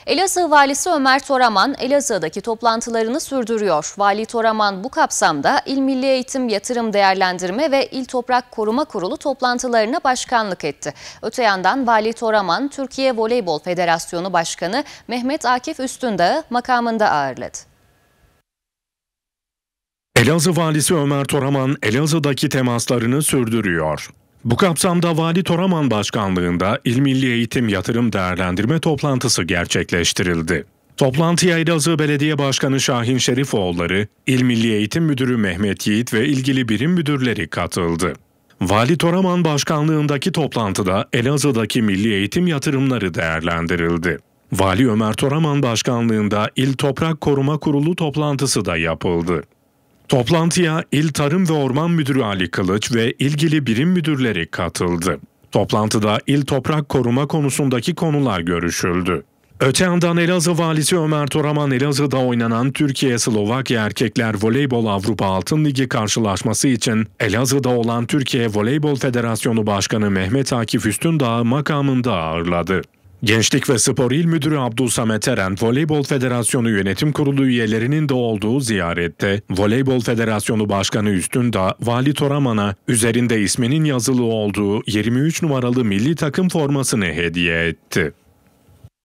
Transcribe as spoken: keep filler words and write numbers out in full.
Elazığ Valisi Ömer Toraman, Elazığ'daki toplantılarını sürdürüyor. Vali Toraman bu kapsamda İl Milli Eğitim Yatırım Değerlendirme ve İl Toprak Koruma Kurulu toplantılarına başkanlık etti. Öte yandan Vali Toraman, Türkiye Voleybol Federasyonu Başkanı Mehmet Akif Üstündağ'ı makamında ağırladı. Elazığ Valisi Ömer Toraman, Elazığ'daki temaslarını sürdürüyor. Bu kapsamda Vali Toraman başkanlığında İl Milli Eğitim Yatırım Değerlendirme toplantısı gerçekleştirildi. Toplantıya Elazığ Belediye Başkanı Şahin Şerifoğulları, İl Milli Eğitim Müdürü Mehmet Yiğit ve ilgili birim müdürleri katıldı. Vali Toraman başkanlığındaki toplantıda Elazığ'daki milli eğitim yatırımları değerlendirildi. Vali Ömer Toraman başkanlığında İl Toprak Koruma Kurulu toplantısı da yapıldı. Toplantıya İl Tarım ve Orman Müdürü Ali Kılıç ve ilgili birim müdürleri katıldı. Toplantıda İl Toprak Koruma konusundaki konular görüşüldü. Öte yandan Elazığ Valisi Ömer Toraman, Elazığ'da oynanan Türkiye-Slovakya Erkekler Voleybol Avrupa Altın Ligi karşılaşması için Elazığ'da olan Türkiye Voleybol Federasyonu Başkanı Mehmet Akif Üstündağ'ı makamında ağırladı. Gençlik ve Spor İl Müdürü Abdülsamet Eren, Voleybol Federasyonu Yönetim Kurulu üyelerinin de olduğu ziyarette Voleybol Federasyonu Başkanı Üstündağ, Vali Toraman'a üzerinde isminin yazılı olduğu yirmi üç numaralı milli takım formasını hediye etti.